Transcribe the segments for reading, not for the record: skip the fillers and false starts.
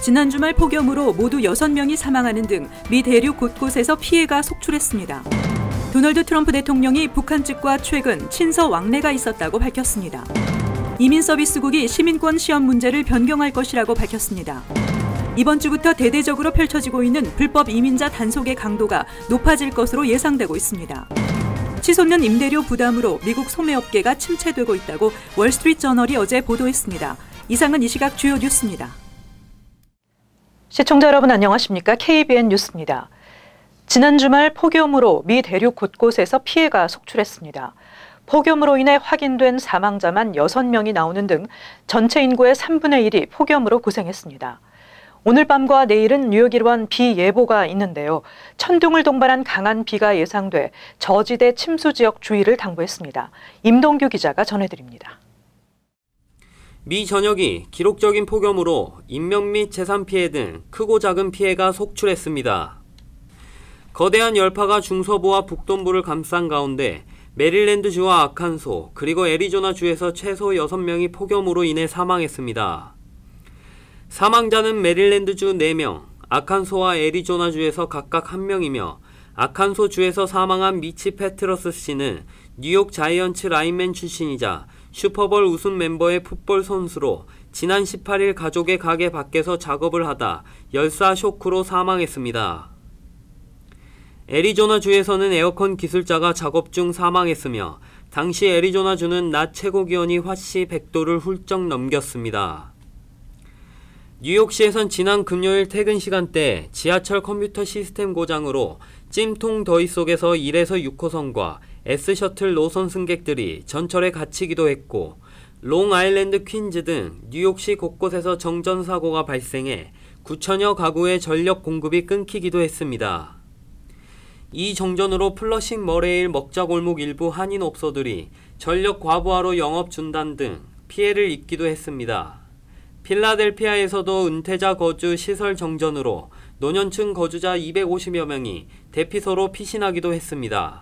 지난 주말 폭염으로 모두 6명이 사망하는 등 미 대륙 곳곳에서 피해가 속출했습니다. 도널드 트럼프 대통령이 북한 측과 최근 친서 왕래가 있었다고 밝혔습니다. 이민서비스국이 시민권 시험 문제를 변경할 것이라고 밝혔습니다. 이번 주부터 대대적으로 펼쳐지고 있는 불법 이민자 단속의 강도가 높아질 것으로 예상되고 있습니다. 치솟는 임대료 부담으로 미국 소매업계가 침체되고 있다고 월스트리트저널이 어제 보도했습니다. 이상은 이 시각 주요 뉴스입니다. 시청자 여러분 안녕하십니까? KBN 뉴스입니다. 지난 주말 폭염으로 미 대륙 곳곳에서 피해가 속출했습니다. 폭염으로 인해 확인된 사망자만 6명이 나오는 등 전체 인구의 3분의 1이 폭염으로 고생했습니다. 오늘 밤과 내일은 뉴욕 일원 비 예보가 있는데요. 천둥을 동반한 강한 비가 예상돼 저지대 침수 지역 주의를 당부했습니다. 임동규 기자가 전해드립니다. 미 전역이 기록적인 폭염으로 인명 및 재산 피해 등 크고 작은 피해가 속출했습니다. 거대한 열파가 중서부와 북동부를 감싼 가운데 메릴랜드주와 아칸소 그리고 애리조나주에서 최소 6명이 폭염으로 인해 사망했습니다. 사망자는 메릴랜드주 4명, 아칸소와 애리조나주에서 각각 1명이며 아칸소주에서 사망한 미치 패트러스 씨는 뉴욕 자이언츠 라인맨 출신이자 슈퍼볼 우승 멤버의 풋볼 선수로 지난 18일 가족의 가게 밖에서 작업을 하다 열사 쇼크로 사망했습니다. 애리조나주에서는 에어컨 기술자가 작업 중 사망했으며 당시 애리조나주는 낮 최고기온이 화씨 100도를 훌쩍 넘겼습니다. 뉴욕시에선 지난 금요일 퇴근 시간대 지하철 컴퓨터 시스템 고장으로 찜통 더위 속에서 1에서 6호선과 S셔틀 노선 승객들이 전철에 갇히기도 했고 롱아일랜드 퀸즈 등 뉴욕시 곳곳에서 정전사고가 발생해 9천여 가구의 전력 공급이 끊기기도 했습니다. 이 정전으로 플러싱 머레일 먹자골목 일부 한인업소들이 전력 과부하로 영업 중단 등 피해를 입기도 했습니다. 필라델피아에서도 은퇴자 거주 시설 정전으로 노년층 거주자 250여 명이 대피소로 피신하기도 했습니다.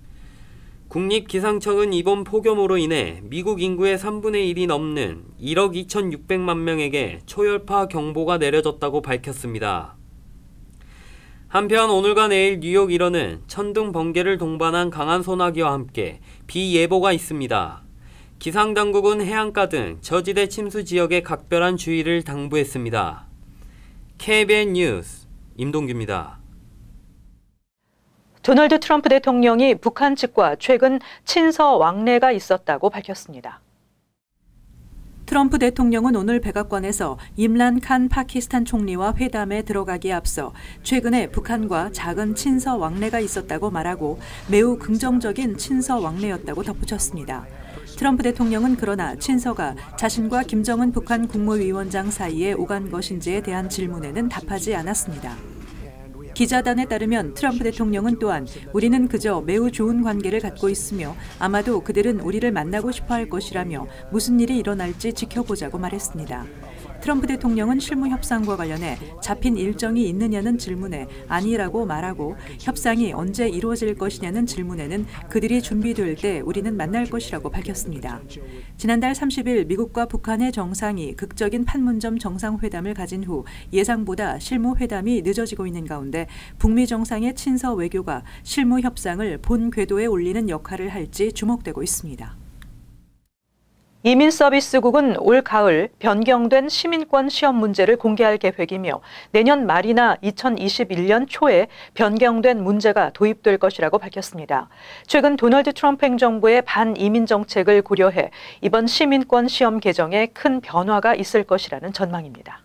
국립기상청은 이번 폭염으로 인해 미국 인구의 3분의 1이 넘는 1억 2,600만 명에게 초열파 경보가 내려졌다고 밝혔습니다. 한편 오늘과 내일 뉴욕 일원은 천둥 번개를 동반한 강한 소나기와 함께 비 예보가 있습니다. 기상당국은 해안가 등 저지대 침수 지역에 각별한 주의를 당부했습니다. KBN 뉴스 임동규입니다. 도널드 트럼프 대통령이 북한 측과 최근 친서 왕래가 있었다고 밝혔습니다. 트럼프 대통령은 오늘 백악관에서 임란 칸 파키스탄 총리와 회담에 들어가기에 앞서 최근에 북한과 작은 친서 왕래가 있었다고 말하고 매우 긍정적인 친서 왕래였다고 덧붙였습니다. 트럼프 대통령은 그러나 친서가 자신과 김정은 북한 국무위원장 사이에 오간 것인지에 대한 질문에는 답하지 않았습니다. 기자단에 따르면 트럼프 대통령은 또한 우리는 그저 매우 좋은 관계를 갖고 있으며 아마도 그들은 우리를 만나고 싶어 할 것이라며 무슨 일이 일어날지 지켜보자고 말했습니다. 트럼프 대통령은 실무 협상과 관련해 잡힌 일정이 있느냐는 질문에 아니라고 말하고 협상이 언제 이루어질 것이냐는 질문에는 그들이 준비될 때 우리는 만날 것이라고 밝혔습니다. 지난달 30일 미국과 북한의 정상이 극적인 판문점 정상회담을 가진 후 예상보다 실무 회담이 늦어지고 있는 가운데 북미 정상의 친서 외교가 실무 협상을 본 궤도에 올리는 역할을 할지 주목되고 있습니다. 이민서비스국은 올 가을 변경된 시민권 시험 문제를 공개할 계획이며 내년 말이나 2021년 초에 변경된 문제가 도입될 것이라고 밝혔습니다. 최근 도널드 트럼프 행정부의 반이민 정책을 고려해 이번 시민권 시험 개정에 큰 변화가 있을 것이라는 전망입니다.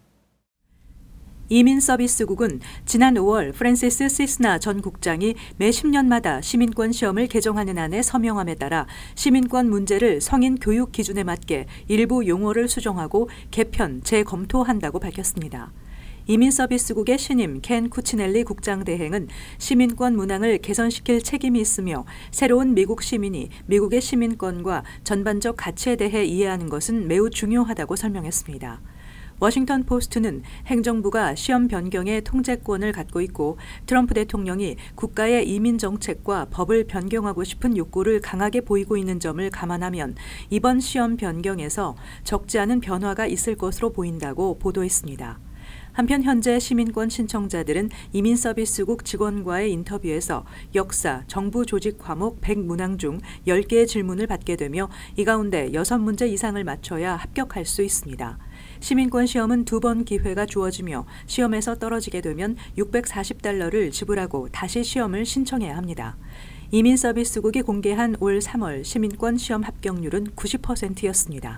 이민서비스국은 지난 5월 프랜시스 시스나 전 국장이 매 10년마다 시민권 시험을 개정하는 안에 서명함에 따라 시민권 문제를 성인 교육 기준에 맞게 일부 용어를 수정하고 개편, 재검토한다고 밝혔습니다. 이민서비스국의 신임 켄 쿠치넬리 국장 대행은 시민권 문항을 개선시킬 책임이 있으며 새로운 미국 시민이 미국의 시민권과 전반적 가치에 대해 이해하는 것은 매우 중요하다고 설명했습니다. 워싱턴 포스트는 행정부가 시험 변경의 통제권을 갖고 있고 트럼프 대통령이 국가의 이민 정책과 법을 변경하고 싶은 욕구를 강하게 보이고 있는 점을 감안하면 이번 시험 변경에서 적지 않은 변화가 있을 것으로 보인다고 보도했습니다. 한편 현재 시민권 신청자들은 이민서비스국 직원과의 인터뷰에서 역사, 정부 조직 과목 100문항 중 10개의 질문을 받게 되며 이 가운데 6문제 이상을 맞춰야 합격할 수 있습니다. 시민권 시험은 2번 기회가 주어지며 시험에서 떨어지게 되면 $640를 지불하고 다시 시험을 신청해야 합니다. 이민서비스국이 공개한 올 3월 시민권 시험 합격률은 90%였습니다.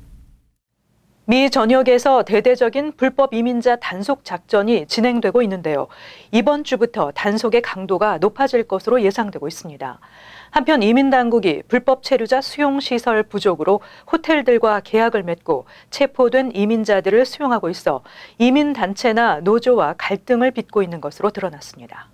미 전역에서 대대적인 불법 이민자 단속 작전이 진행되고 있는데요. 이번 주부터 단속의 강도가 높아질 것으로 예상되고 있습니다. 한편 이민 당국이 불법 체류자 수용 시설 부족으로 호텔들과 계약을 맺고 체포된 이민자들을 수용하고 있어 이민 단체나 노조와 갈등을 빚고 있는 것으로 드러났습니다.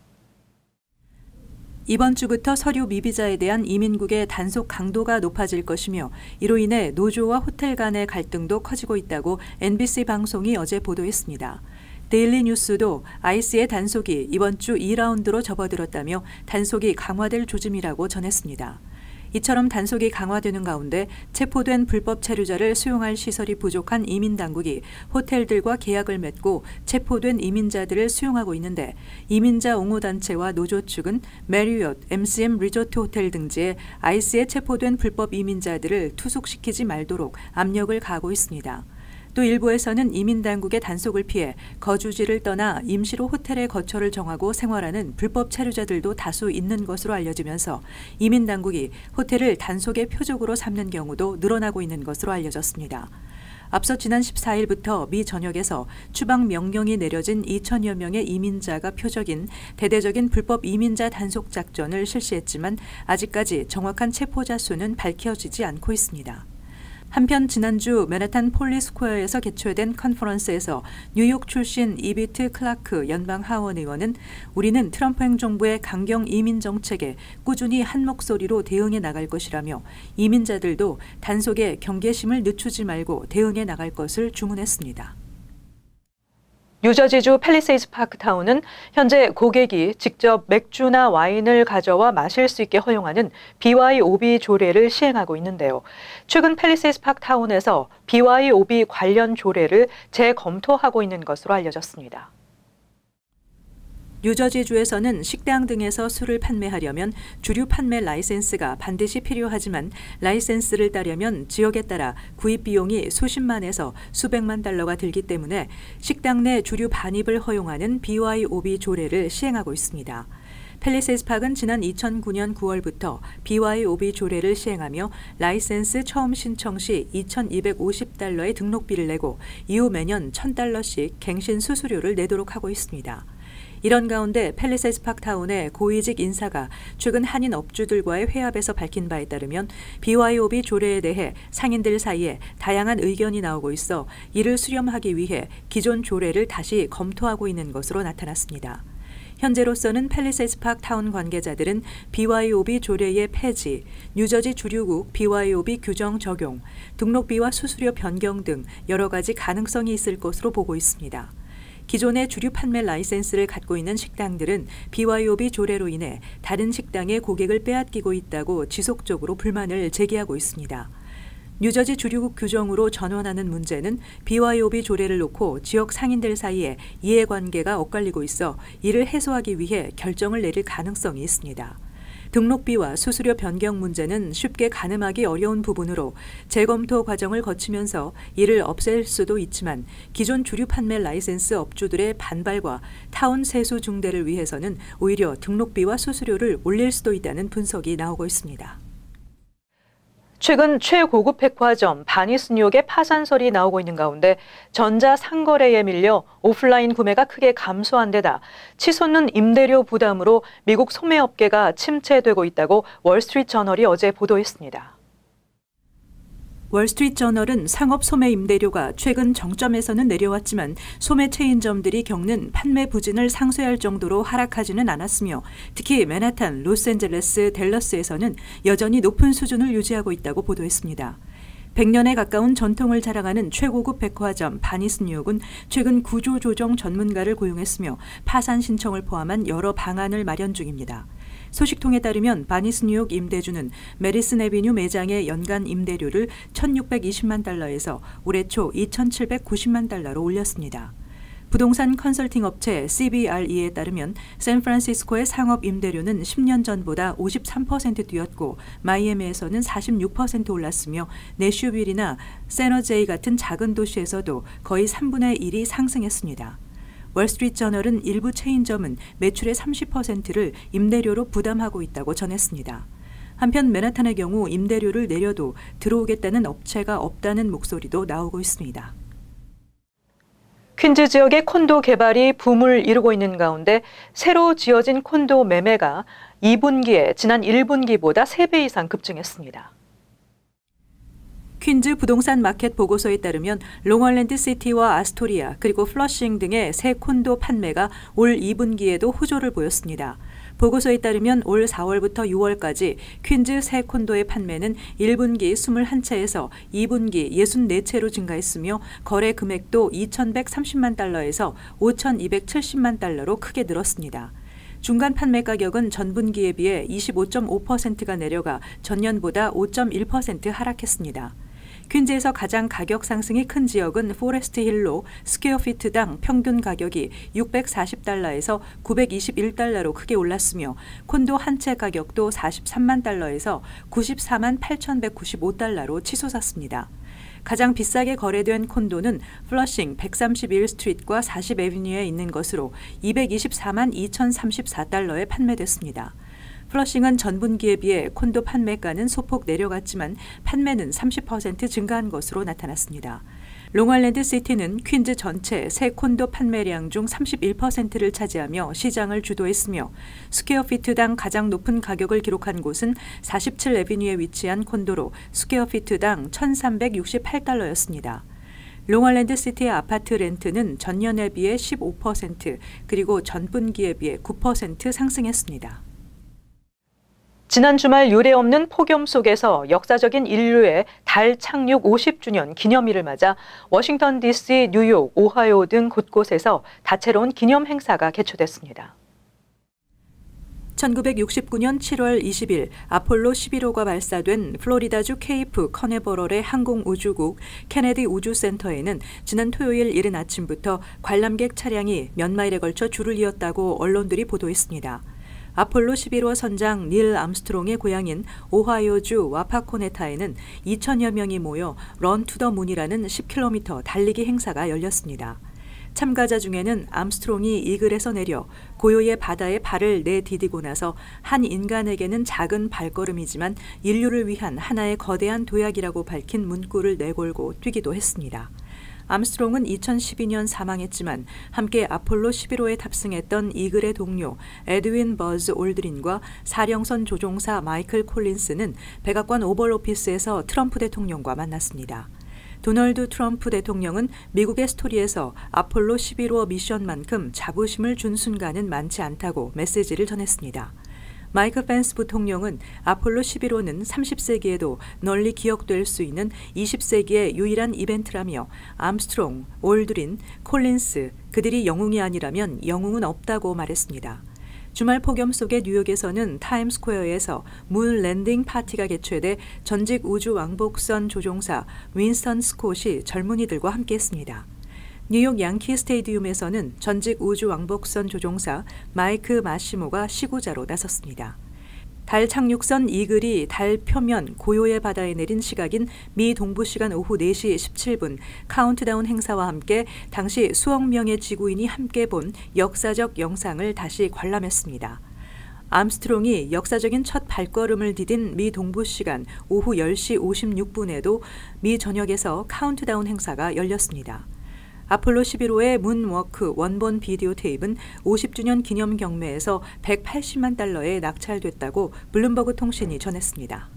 이번 주부터 서류 미비자에 대한 이민국의 단속 강도가 높아질 것이며 이로 인해 노조와 호텔 간의 갈등도 커지고 있다고 NBC 방송이 어제 보도했습니다. 데일리 뉴스도 IC의 단속이 이번 주 2라운드로 접어들었다며 단속이 강화될 조짐이라고 전했습니다. 이처럼 단속이 강화되는 가운데 체포된 불법 체류자를 수용할 시설이 부족한 이민 당국이 호텔들과 계약을 맺고 체포된 이민자들을 수용하고 있는데 이민자 옹호단체와 노조 측은 메리엇, MCM 리조트 호텔 등지에 IC에 체포된 불법 이민자들을 투숙시키지 말도록 압력을 가하고 있습니다. 또 일부에서는 이민 당국의 단속을 피해 거주지를 떠나 임시로 호텔에 거처를 정하고 생활하는 불법 체류자들도 다수 있는 것으로 알려지면서 이민 당국이 호텔을 단속의 표적으로 삼는 경우도 늘어나고 있는 것으로 알려졌습니다. 앞서 지난 14일부터 미 전역에서 추방 명령이 내려진 2천여 명의 이민자가 표적인 대대적인 불법 이민자 단속 작전을 실시했지만 아직까지 정확한 체포자 수는 밝혀지지 않고 있습니다. 한편 지난주 맨해튼 폴리스퀘어에서 개최된 컨퍼런스에서 뉴욕 출신 이비트 클라크 연방 하원 의원은 우리는 트럼프 행정부의 강경 이민 정책에 꾸준히 한 목소리로 대응해 나갈 것이라며 이민자들도 단속에 경계심을 늦추지 말고 대응해 나갈 것을 주문했습니다. 뉴저지주 팰리세이드 파크타운은 현재 고객이 직접 맥주나 와인을 가져와 마실 수 있게 허용하는 BYOB 조례를 시행하고 있는데요. 최근 팰리세이드 파크타운에서 BYOB 관련 조례를 재검토하고 있는 것으로 알려졌습니다. 뉴저지주에서는 식당 등에서 술을 판매하려면 주류 판매 라이센스가 반드시 필요하지만 라이센스를 따려면 지역에 따라 구입 비용이 수십만에서 수백만 달러가 들기 때문에 식당 내 주류 반입을 허용하는 BYOB 조례를 시행하고 있습니다. 팰리세이드 파크는 지난 2009년 9월부터 BYOB 조례를 시행하며 라이센스 처음 신청 시 $2,250의 등록비를 내고 이후 매년 $1,000씩 갱신 수수료를 내도록 하고 있습니다. 이런 가운데 팰리세이드 파크타운의 고위직 인사가 최근 한인 업주들과의 회합에서 밝힌 바에 따르면 BYOB 조례에 대해 상인들 사이에 다양한 의견이 나오고 있어 이를 수렴하기 위해 기존 조례를 다시 검토하고 있는 것으로 나타났습니다. 현재로서는 팰리세이드 파크타운 관계자들은 BYOB 조례의 폐지, 뉴저지 주류국 BYOB 규정 적용, 등록비와 수수료 변경 등 여러 가지 가능성이 있을 것으로 보고 있습니다. 기존의 주류 판매 라이센스를 갖고 있는 식당들은 BYOB 조례로 인해 다른 식당의 고객을 빼앗기고 있다고 지속적으로 불만을 제기하고 있습니다. 뉴저지 주류국 규정으로 전환하는 문제는 BYOB 조례를 놓고 지역 상인들 사이에 이해관계가 엇갈리고 있어 이를 해소하기 위해 결정을 내릴 가능성이 있습니다. 등록비와 수수료 변경 문제는 쉽게 가늠하기 어려운 부분으로 재검토 과정을 거치면서 이를 없앨 수도 있지만 기존 주류 판매 라이센스 업주들의 반발과 타운 세수 중대를 위해서는 오히려 등록비와 수수료를 올릴 수도 있다는 분석이 나오고 있습니다. 최근 최고급 백화점 바니스뉴욕의 파산설이 나오고 있는 가운데 전자상거래에 밀려 오프라인 구매가 크게 감소한 데다 치솟는 임대료 부담으로 미국 소매업계가 침체되고 있다고 월스트리트저널이 어제 보도했습니다. 월스트리트저널은 상업 소매 임대료가 최근 정점에서는 내려왔지만 소매 체인점들이 겪는 판매 부진을 상쇄할 정도로 하락하지는 않았으며 특히 맨해튼, 로스앤젤레스, 댈러스에서는 여전히 높은 수준을 유지하고 있다고 보도했습니다. 100년에 가까운 전통을 자랑하는 최고급 백화점 바니스뉴욕은 최근 구조조정 전문가를 고용했으며 파산 신청을 포함한 여러 방안을 마련 중입니다. 소식통에 따르면 바니스뉴욕 임대주는 메디슨 애비뉴 매장의 연간 임대료를 $1,620만 달러에서 올해 초 $2,790만 달러로 올렸습니다. 부동산 컨설팅 업체 CBRE에 따르면 샌프란시스코의 상업 임대료는 10년 전보다 53% 뛰었고 마이애미에서는 46% 올랐으며 내슈빌이나 세너제이 같은 작은 도시에서도 거의 3분의 1이 상승했습니다. 월스트리트저널은 일부 체인점은 매출의 30%를 임대료로 부담하고 있다고 전했습니다. 한편 맨하탄의 경우 임대료를 내려도 들어오겠다는 업체가 없다는 목소리도 나오고 있습니다. 퀸즈 지역의 콘도 개발이 붐을 이루고 있는 가운데 새로 지어진 콘도 매매가 2분기에 지난 1분기보다 3배 이상 급증했습니다. 퀸즈 부동산 마켓 보고서에 따르면 롱얼랜드 시티와 아스토리아 그리고 플러싱 등의 새 콘도 판매가 올 2분기에도 호조를 보였습니다. 보고서에 따르면 올 4월부터 6월까지 퀸즈 새 콘도의 판매는 1분기 21채에서 2분기 64채로 증가했으며 거래 금액도 2,130만 달러에서 5,270만 달러로 크게 늘었습니다. 중간 판매 가격은 전분기에 비해 25.5%가 내려가 전년보다 5.1% 하락했습니다. 퀸즈에서 가장 가격 상승이 큰 지역은 포레스트 힐로 스퀘어피트당 평균 가격이 640달러에서 921달러로 크게 올랐으며 콘도 한 채 가격도 43만 달러에서 94만 8,195달러로 치솟았습니다. 가장 비싸게 거래된 콘도는 플러싱 131스트리트과 40애비뉴에 있는 것으로 224만 2,034달러에 판매됐습니다. 플러싱은 전분기에 비해 콘도 판매가는 소폭 내려갔지만 판매는 30% 증가한 것으로 나타났습니다. 롱알랜드 시티는 퀸즈 전체 새 콘도 판매량 중 31%를 차지하며 시장을 주도했으며 스퀘어피트당 가장 높은 가격을 기록한 곳은 47애비뉴에 위치한 콘도로 스퀘어피트당 1,368달러였습니다. 롱알랜드 시티의 아파트 렌트는 전년에 비해 15% 그리고 전분기에 비해 9% 상승했습니다. 지난 주말 유례없는 폭염 속에서 역사적인 인류의 달 착륙 50주년 기념일을 맞아 워싱턴 DC, 뉴욕, 오하이오 등 곳곳에서 다채로운 기념 행사가 개최됐습니다. 1969년 7월 20일 아폴로 11호가 발사된 플로리다주 케이프 커네버럴의 항공우주국 케네디 우주센터에는 지난 토요일 이른 아침부터 관람객 차량이 몇 마일에 걸쳐 줄을 이었다고 언론들이 보도했습니다. 아폴로 11호 선장 닐 암스트롱의 고향인 오하이오주 와파코네타에는 2천여 명이 모여 런 투 더 문이라는 10km 달리기 행사가 열렸습니다. 참가자 중에는 암스트롱이 이글에서 내려 고요의 바다에 발을 내디디고 나서 한 인간에게는 작은 발걸음이지만 인류를 위한 하나의 거대한 도약이라고 밝힌 문구를 내걸고 뛰기도 했습니다. 암스트롱은 2012년 사망했지만 함께 아폴로 11호에 탑승했던 이글의 동료 에드윈 버즈 올드린과 사령선 조종사 마이클 콜린스는 백악관 오벌 오피스에서 트럼프 대통령과 만났습니다. 도널드 트럼프 대통령은 미국의 스토리에서 아폴로 11호 미션만큼 자부심을 준 순간은 많지 않다고 메시지를 전했습니다. 마이크 펜스 부통령은 아폴로 11호는 30세기에도 널리 기억될 수 있는 20세기의 유일한 이벤트라며 암스트롱, 올드린, 콜린스, 그들이 영웅이 아니라면 영웅은 없다고 말했습니다. 주말 폭염 속의 뉴욕에서는 타임스퀘어에서 문 랜딩 파티가 개최돼 전직 우주 왕복선 조종사 윈스턴 스콧이 젊은이들과 함께했습니다. 뉴욕 양키 스테디움에서는 전직 우주 왕복선 조종사 마이크 마시모가 시구자로 나섰습니다. 달 착륙선 이글이 달 표면 고요의 바다에 내린 시각인 미 동부 시간 오후 4시 17분 카운트다운 행사와 함께 당시 수억 명의 지구인이 함께 본 역사적 영상을 다시 관람했습니다. 암스트롱이 역사적인 첫 발걸음을 디딘 미 동부 시간 오후 10시 56분에도 미 전역에서 카운트다운 행사가 열렸습니다. 아폴로 11호의 문워크 원본 비디오 테이프는 50주년 기념 경매에서 180만 달러에 낙찰됐다고 블룸버그 통신이 전했습니다.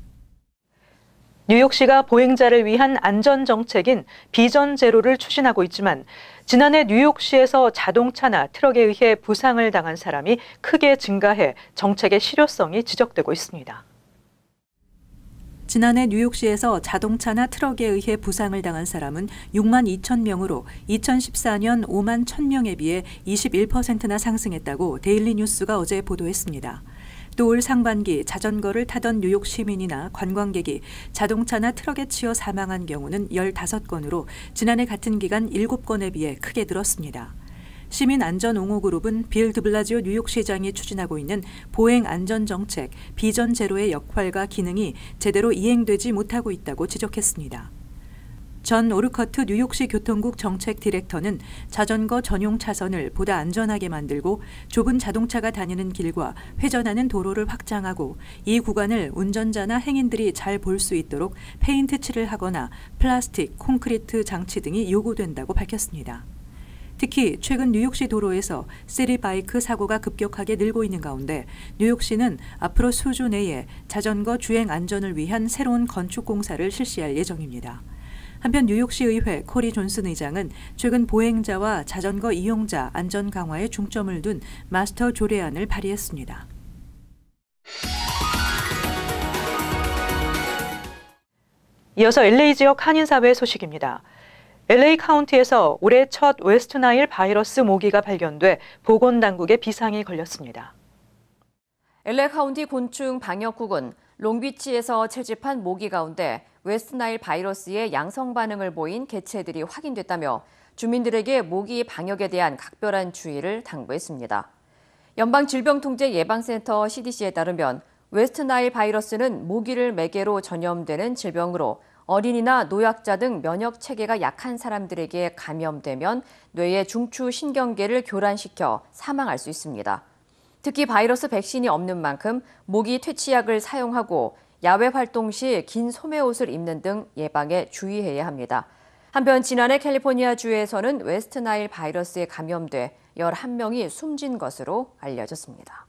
뉴욕시가 보행자를 위한 안전정책인 비전 제로를 추진하고 있지만 지난해 뉴욕시에서 자동차나 트럭에 의해 부상을 당한 사람이 크게 증가해 정책의 실효성이 지적되고 있습니다. 지난해 뉴욕시에서 자동차나 트럭에 의해 부상을 당한 사람은 6만 2천 명으로 2014년 5만 1천 명에 비해 21%나 상승했다고 데일리 뉴스가 어제 보도했습니다. 또 올 상반기 자전거를 타던 뉴욕 시민이나 관광객이 자동차나 트럭에 치여 사망한 경우는 15건으로 지난해 같은 기간 7건에 비해 크게 늘었습니다. 시민안전옹호그룹은 빌 드블라지오 뉴욕시장이 추진하고 있는 보행안전정책 비전 제로의 역할과 기능이 제대로 이행되지 못하고 있다고 지적했습니다. 전 오르커트 뉴욕시 교통국 정책 디렉터는 자전거 전용 차선을 보다 안전하게 만들고 좁은 자동차가 다니는 길과 회전하는 도로를 확장하고 이 구간을 운전자나 행인들이 잘 볼 수 있도록 페인트 칠을 하거나 플라스틱, 콘크리트 장치 등이 요구된다고 밝혔습니다. 특히 최근 뉴욕시 도로에서 시티바이크 사고가 급격하게 늘고 있는 가운데 뉴욕시는 앞으로 수주 내에 자전거 주행 안전을 위한 새로운 건축 공사를 실시할 예정입니다. 한편 뉴욕시 의회 코리 존슨 의장은 최근 보행자와 자전거 이용자 안전 강화에 중점을 둔 마스터 조례안을 발의했습니다. 이어서 LA 지역 한인사회 소식입니다. LA 카운티에서 올해 첫 웨스트나일 바이러스 모기가 발견돼 보건당국에 비상이 걸렸습니다. LA 카운티 곤충 방역국은 롱비치에서 채집한 모기 가운데 웨스트나일 바이러스의 양성 반응을 보인 개체들이 확인됐다며 주민들에게 모기 방역에 대한 각별한 주의를 당부했습니다. 연방질병통제예방센터 CDC에 따르면 웨스트나일 바이러스는 모기를 매개로 전염되는 질병으로 어린이나 노약자 등 면역 체계가 약한 사람들에게 감염되면 뇌의 중추 신경계를 교란시켜 사망할 수 있습니다. 특히 바이러스 백신이 없는 만큼 모기 퇴치약을 사용하고 야외 활동 시 긴 소매옷을 입는 등 예방에 주의해야 합니다. 한편 지난해 캘리포니아주에서는 웨스트나일 바이러스에 감염돼 11명이 숨진 것으로 알려졌습니다.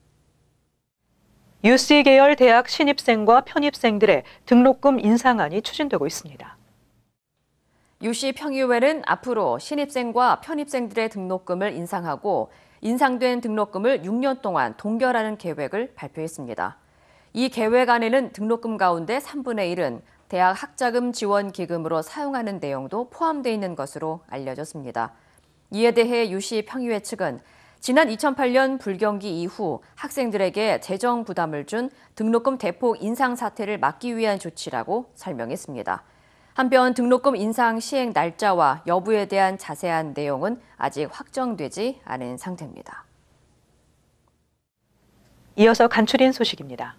UC 계열 대학 신입생과 편입생들의 등록금 인상안이 추진되고 있습니다. UC 평의회는 앞으로 신입생과 편입생들의 등록금을 인상하고 인상된 등록금을 6년 동안 동결하는 계획을 발표했습니다. 이 계획 안에는 등록금 가운데 3분의 1은 대학 학자금 지원 기금으로 사용하는 내용도 포함되어 있는 것으로 알려졌습니다. 이에 대해 UC 평의회 측은 지난 2008년 불경기 이후 학생들에게 재정 부담을 준 등록금 대폭 인상 사태를 막기 위한 조치라고 설명했습니다. 한편 등록금 인상 시행 날짜와 여부에 대한 자세한 내용은 아직 확정되지 않은 상태입니다. 이어서 간추린 소식입니다.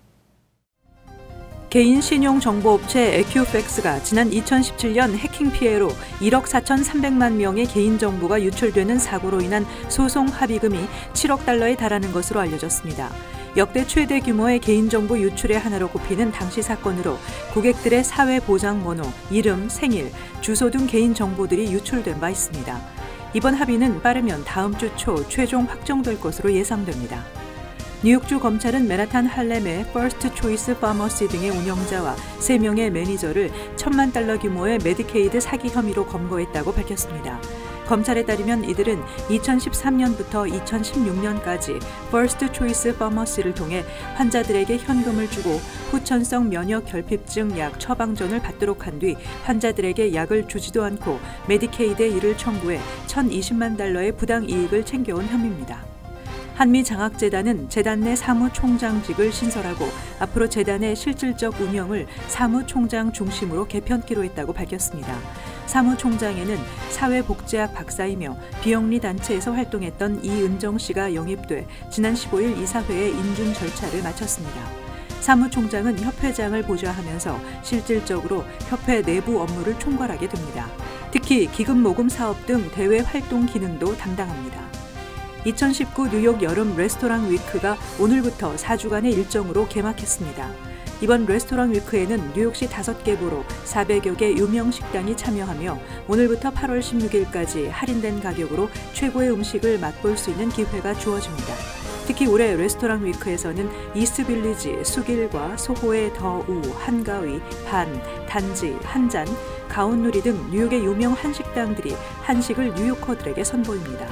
개인 신용정보업체 에큐팩스가 지난 2017년 해킹 피해로 1억 4,300만 명의 개인정보가 유출되는 사고로 인한 소송 합의금이 7억 달러에 달하는 것으로 알려졌습니다. 역대 최대 규모의 개인정보 유출의 하나로 꼽히는 당시 사건으로 고객들의 사회보장번호, 이름, 생일, 주소 등 개인정보들이 유출된 바 있습니다. 이번 합의는 빠르면 다음 주 초 최종 확정될 것으로 예상됩니다. 뉴욕주 검찰은 맨하탄 할렘의 퍼스트 초이스 파머시 등의 운영자와 3명의 매니저를 1,000만 달러 규모의 메디케이드 사기 혐의로 검거했다고 밝혔습니다. 검찰에 따르면 이들은 2013년부터 2016년까지 퍼스트 초이스 파머시를 통해 환자들에게 현금을 주고 후천성 면역 결핍증 약 처방전을 받도록 한 뒤 환자들에게 약을 주지도 않고 메디케이드에 이를 청구해 1,020만 달러의 부당 이익을 챙겨온 혐의입니다. 한미장학재단은 재단 내 사무총장직을 신설하고 앞으로 재단의 실질적 운영을 사무총장 중심으로 개편키로 했다고 밝혔습니다. 사무총장에는 사회복지학 박사이며 비영리 단체에서 활동했던 이은정 씨가 영입돼 지난 15일 이사회의 인준 절차를 마쳤습니다. 사무총장은 협회장을 보좌하면서 실질적으로 협회 내부 업무를 총괄하게 됩니다. 특히 기금 모금 사업 등 대외 활동 기능도 담당합니다. 2019 뉴욕 여름 레스토랑 위크가 오늘부터 4주간의 일정으로 개막했습니다. 이번 레스토랑 위크에는 뉴욕시 5개 부로 400여 개 유명 식당이 참여하며 오늘부터 8월 16일까지 할인된 가격으로 최고의 음식을 맛볼 수 있는 기회가 주어집니다. 특히 올해 레스토랑 위크에서는 이스트빌리지, 수길과 소호의 더우, 한가위, 반, 단지, 한잔, 가온누리 등 뉴욕의 유명 한식당들이 한식을 뉴요커들에게 선보입니다.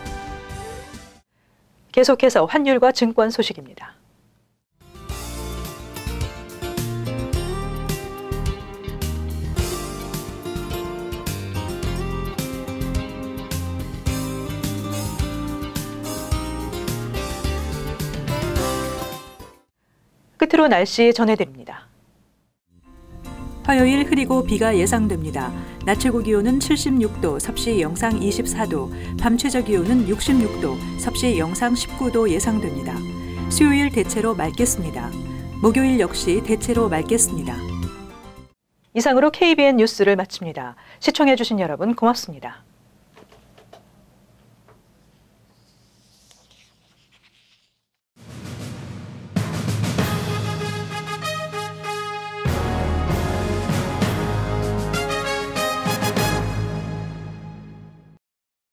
계속해서 환율과 증권 소식입니다. 끝으로 날씨 전해드립니다. 화요일 흐리고 비가 예상됩니다. 낮 최고 기온은 76도, 섭씨 영상 24도, 밤 최저 기온은 66도, 섭씨 영상 19도 예상됩니다. 수요일 대체로 맑겠습니다. 목요일 역시 대체로 맑겠습니다. 이상으로 KBN 뉴스를 마칩니다. 시청해주신 여러분 고맙습니다.